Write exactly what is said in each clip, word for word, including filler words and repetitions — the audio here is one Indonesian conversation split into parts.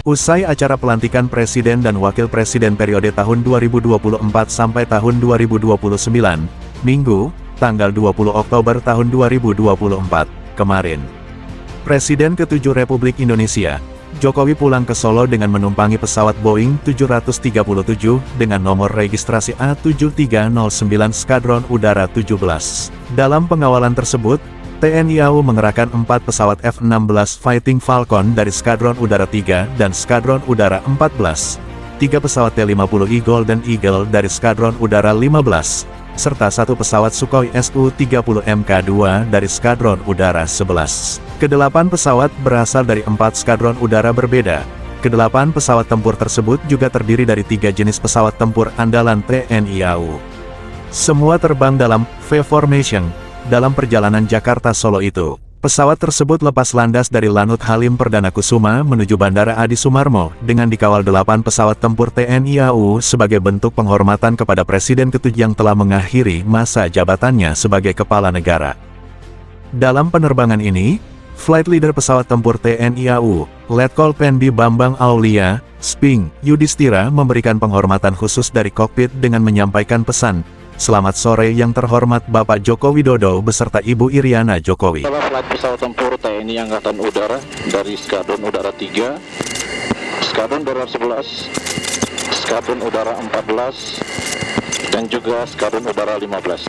Usai acara pelantikan Presiden dan Wakil Presiden periode tahun dua ribu dua puluh empat sampai tahun dua ribu dua puluh sembilan, Minggu, tanggal dua puluh Oktober tahun dua ribu dua puluh empat, kemarin. Presiden ketujuh Republik Indonesia, Jokowi pulang ke Solo dengan menumpangi pesawat Boeing tujuh ratus tiga puluh tujuh dengan nomor registrasi A tujuh tiga nol sembilan Skadron Udara tujuh belas. Dalam pengawalan tersebut, T N I A U mengerahkan empat pesawat F enam belas Fighting Falcon dari Skadron Udara tiga dan Skadron Udara empat belas, tiga pesawat T lima puluh I Golden Eagle dari Skadron Udara lima belas, serta satu pesawat Sukhoi S U tiga puluh M K dua dari Skadron Udara sebelas. Kedelapan pesawat berasal dari empat skadron udara berbeda. Kedelapan pesawat tempur tersebut juga terdiri dari tiga jenis pesawat tempur andalan T N I A U. Semua terbang dalam V-Formation. Dalam perjalanan Jakarta-Solo itu, pesawat tersebut lepas landas dari Lanut Halim Perdana Kusuma menuju Bandara Adi Sumarmo dengan dikawal delapan pesawat tempur T N I A U sebagai bentuk penghormatan kepada Presiden ketujuh yang telah mengakhiri masa jabatannya sebagai kepala negara. Dalam penerbangan ini, Flight Leader pesawat tempur T N I A U, Letkol Pendi Bambang Aulia, Sping, Yudhistira memberikan penghormatan khusus dari kokpit dengan menyampaikan pesan, "Selamat sore yang terhormat Bapak Joko Widodo beserta Ibu Iriana Jokowi." Setelah flight pesawat tempur T N I Angkatan Udara dari Skadron Udara tiga, Skadron Udara sebelas, Skadron Udara empat belas, dan juga Skadron Udara lima belas.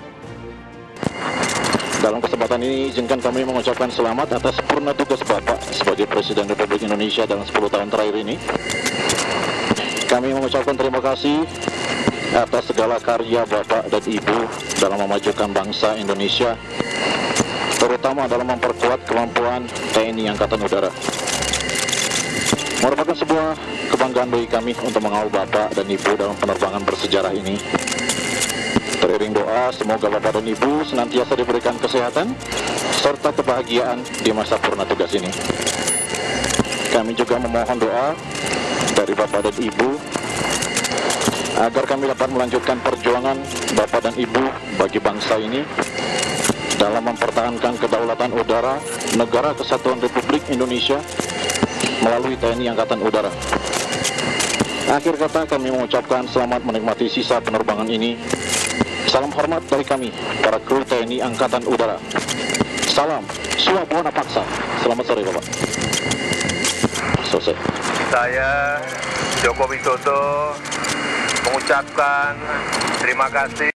Dalam kesempatan ini, izinkan kami mengucapkan selamat atas purna tugas Bapak sebagai Presiden Republik Indonesia dalam sepuluh tahun terakhir ini. Kami mengucapkan terima kasih atas segala karya Bapak dan Ibu dalam memajukan bangsa Indonesia, terutama dalam memperkuat kemampuan T N I Angkatan Udara. Merupakan sebuah kebanggaan bagi kami untuk mengawal Bapak dan Ibu dalam penerbangan bersejarah ini. Teriring doa, semoga Bapak dan Ibu senantiasa diberikan kesehatan serta kebahagiaan di masa purna tugas ini. Kami juga memohon doa dari Bapak dan Ibu agar kami dapat melanjutkan perjuangan Bapak dan Ibu bagi bangsa ini dalam mempertahankan kedaulatan udara Negara Kesatuan Republik Indonesia melalui T N I Angkatan Udara. Akhir kata, kami mengucapkan selamat menikmati sisa penerbangan ini. Salam hormat dari kami, para kru T N I Angkatan Udara. Salam Swabwana Paksa. Selamat sore, Bapak. Selesai. Saya Joko Widodo mengucapkan terima kasih